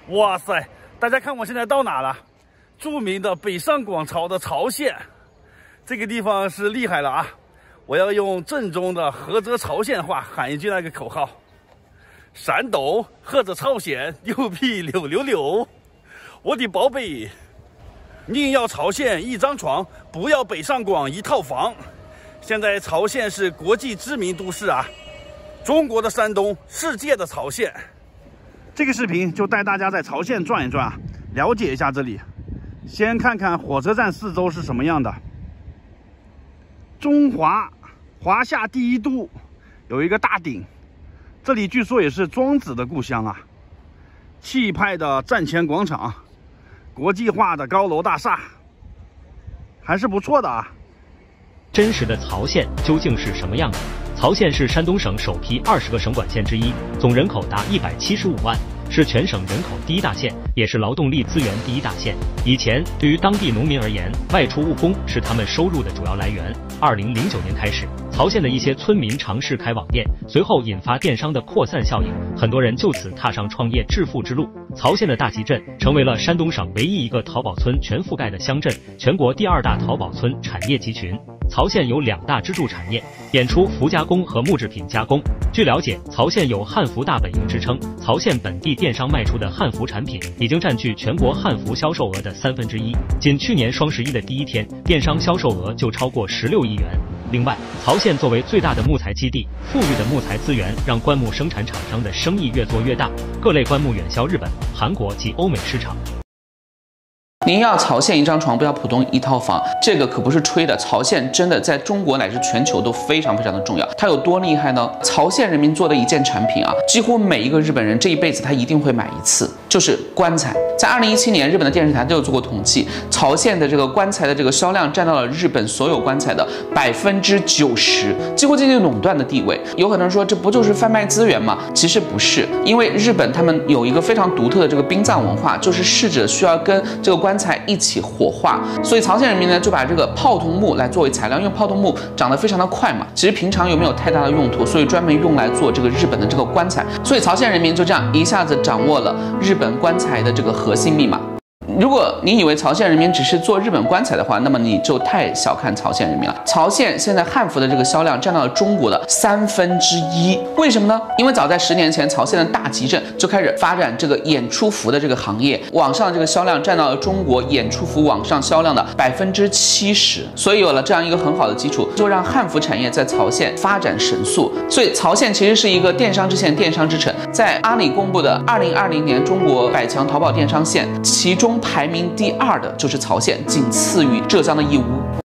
哇塞，大家看我现在到哪了？著名的北上广朝的曹县，这个地方是厉害了啊！我要用正宗的菏泽曹县话喊一句那个口号：山东菏泽曹县牛皮溜溜溜，我的宝贝，宁要曹县一张床，不要北上广一套房。现在曹县是国际知名都市啊，中国的山东，世界的曹县。这个视频就带大家在曹县转一转啊，了解一下这里。先看看火车站四周是什么样的。中华华夏第一都有一个大鼎，这里据说也是庄子的故乡啊。气派的站前广场，国际化的高楼大厦，还是不错的啊。 真实的曹县究竟是什么样的？曹县是山东省首批20个省管县之一，总人口达175万，是全省人口第一大县，也是劳动力资源第一大县。以前对于当地农民而言，外出务工是他们收入的主要来源。2009年开始，曹县的一些村民尝试开网店，随后引发电商的扩散效应，很多人就此踏上创业致富之路。曹县的大集镇成为了山东省唯一一个淘宝村全覆盖的乡镇，全国第2大淘宝村产业集群。曹县有2大支柱产业：演出服加工和木制品加工。据了解，曹县有汉服大本营之称，曹县本地电商卖出的汉服产品已经占据全国汉服销售额的1/3。仅去年双11的第一天，电商销售额就超过16亿元。另外，曹县作为最大的木材基地，富裕的木材资源让棺木生产厂商的生意越做越大，各类棺木远销日本、韩国及欧美市场。 您要曹县一张床，不要浦东一套房，这个可不是吹的。曹县真的在中国乃至全球都非常非常的重要。它有多厉害呢？曹县人民做的一件产品啊，几乎每一个日本人这一辈子他一定会买一次，就是棺材。在2017年，日本的电视台都有做过统计，曹县的这个棺材的这个销量占到了日本所有棺材的90%，几乎接近垄断的地位。有很多人说这不就是贩卖资源吗？其实不是，因为日本他们有一个非常独特的这个殡葬文化，就是逝者需要跟这个棺材一起火化，所以曹县人民呢就把这个泡桐木来作为材料，因为泡桐木长得非常的快嘛，其实平常又没有太大的用途，所以专门用来做这个日本的这个棺材，所以曹县人民就这样一下子掌握了日本棺材的这个核心密码。如果你以为曹县人民只是做日本棺材的话，那么你就太小看曹县人民了。曹县现在汉服的这个销量占到了中国的1/3，为什么呢？因为早在10年前，曹县的大集镇就开始发展这个演出服的这个行业，网上这个销量占到了中国演出服网上销量的70%，所以有了这样一个很好的基础，就让汉服产业在曹县发展神速。所以曹县其实是一个电商之县、电商之城。在阿里公布的2020年中国100强淘宝电商县，其中排名第2的就是曹县，仅次于浙江的义乌。